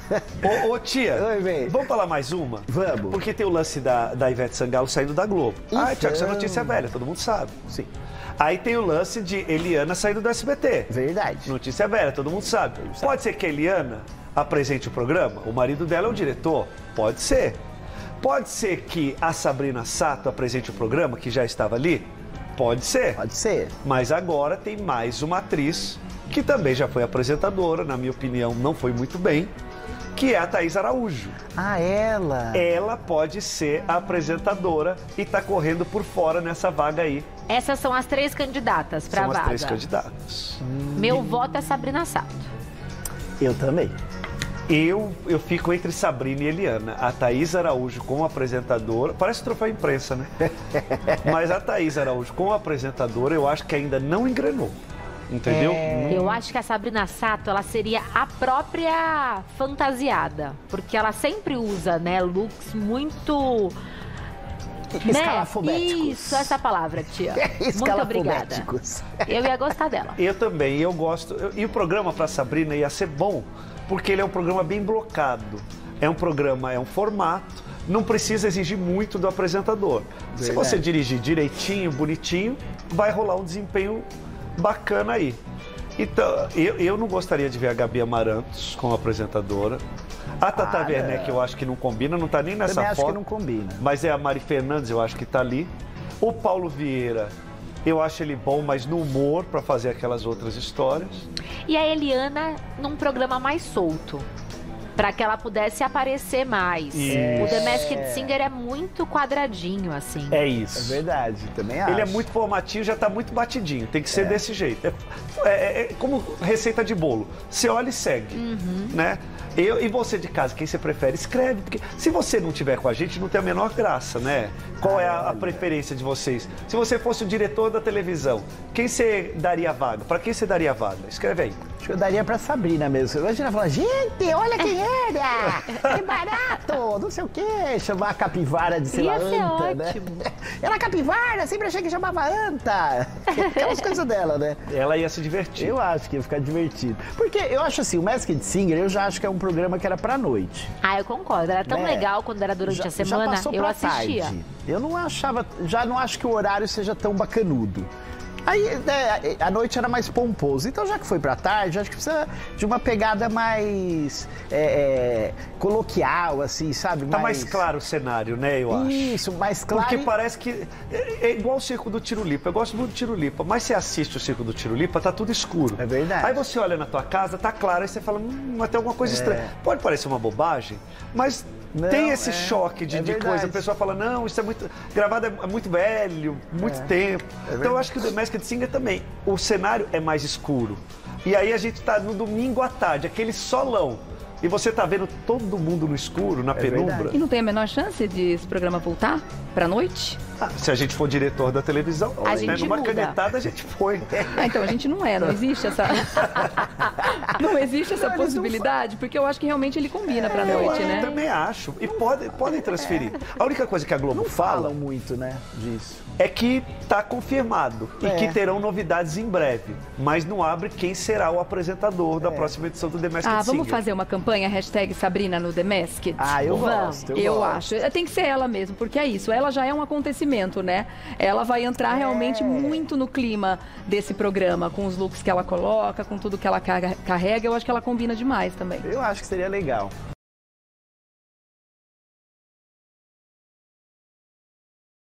Ô, tia, Oi, bem. vamos falar mais uma? Vamos. Porque tem o lance da Ivete Sangalo saindo da Globo. Ah, Tiago, essa notícia é velha, todo mundo sabe. Sim. Aí tem o lance de Eliana saindo do SBT. Verdade. Notícia velha, todo mundo sabe. Pode ser que a Eliana apresente o programa? O marido dela é o diretor? Pode ser. Pode ser que a Sabrina Sato apresente o programa, que já estava ali? Pode ser. Pode ser. Mas agora tem mais uma atriz, que também já foi apresentadora, na minha opinião não foi muito bem, que é a Thaís Araújo. Ah, ela. Ela pode ser a apresentadora e tá correndo por fora nessa vaga aí. Essas são as 3 candidatas para a São as vaga. 3 candidatas. Meu voto é Sabrina Sato. Eu também. Eu fico entre Sabrina e Eliana. A Thaís Araújo como apresentadora, parece troféu imprensa, né? Mas a Thaís Araújo como apresentadora, eu acho que ainda não engrenou. Entendeu? Eu acho que a Sabrina Sato, ela seria a própria fantasiada. Porque ela sempre usa, né, looks muito... Escalafobéticos. Isso, essa palavra, tia. Muito obrigada. Escalafobéticos. Eu ia gostar dela. Eu também, eu gosto. E o programa para Sabrina ia ser bom, porque ele é um programa bem blocado. É um programa, é um formato, não precisa exigir muito do apresentador. Verdade. Se você dirigir direitinho, bonitinho, vai rolar um desempenho bacana aí. Então, eu não gostaria de ver a Gabi Amarantos como apresentadora. A Tata Werneck eu acho que não combina, não tá nem nessa Também foto. acho que não combina. Mas é a Mari Fernandes, eu acho que tá ali. O Paulo Vieira, eu acho ele bom, mas no humor, para fazer aquelas outras histórias. E a Eliana num programa mais solto, para que ela pudesse aparecer mais. Isso. O The Masked Singer é muito quadradinho, assim. É É isso. verdade, também acho. Ele é muito formatinho, já tá muito batidinho. Tem que ser desse jeito. É como receita de bolo. Você olha e segue, né? E você de casa, quem você prefere? Escreve, porque se você não tiver com a gente, não tem a menor graça, né? Qual é a preferência de vocês? Se você fosse o diretor da televisão, quem você daria a vaga? Para quem você daria a vaga? Escreve aí. Acho que eu daria pra Sabrina mesmo. Imagina falar, gente, olha quem era! Que barato! Não sei o quê. Chamar a capivara de, sei lá, Ia ser anta, né? ótimo. Ela é capivara, sempre achei que chamava anta. Aquelas coisas dela, né? Ela ia se divertir. Eu acho que ia ficar divertido. Porque eu acho assim, o Masked Singer, eu já acho que é um programa que era pra noite. Ah, eu concordo. Era tão Né? legal quando era durante a semana, já passou eu pra assistia. tarde. Eu não achava, já não acho que o horário seja tão bacanudo. Aí, né, a noite era mais pomposo. Então, já que foi pra tarde, acho que precisa de uma pegada mais coloquial, assim, sabe? Tá mais claro o cenário, né, eu acho. Isso, mais claro. Porque parece que é igual o Circo do Tirulipa. Eu gosto muito do Tirulipa, mas você assiste o Circo do Tirulipa, tá tudo escuro. É verdade. Aí você olha na tua casa, tá claro, aí você fala, tem alguma coisa estranha. Pode parecer uma bobagem, mas Não, tem esse choque de verdade. coisa. A pessoa fala, não, isso é muito... Gravado é muito velho, muito tempo. Então eu acho que o The Masked Singer também, o cenário é mais escuro. E aí a gente tá no domingo à tarde, aquele solão. E você tá vendo todo mundo no escuro, na penumbra. verdade. E não tem a menor chance de esse programa voltar pra noite? Se a gente for diretor da televisão, A gente numa muda. canetada a gente foi. Ah, então a gente não é, não existe essa... Não existe essa possibilidade, porque eu acho que realmente ele combina pra noite, Eu né? também acho. E podem transferir. A única coisa que a Globo Não fala falam muito, né, disso. é que tá confirmado e É. que terão novidades em breve. Mas não abre quem será o apresentador da próxima edição do The Masked Ah, Singer. vamos fazer uma campanha, hashtag Sabrina no The Masked? Ah, eu Vamos. gosto. Eu gosto. acho. Tem que ser ela mesmo, porque é isso. Ela já é um acontecimento, né? Ela vai entrar realmente muito no clima desse programa, com os looks que ela coloca, com tudo que ela carrega. Eu acho que ela combina demais também. Eu acho que seria legal.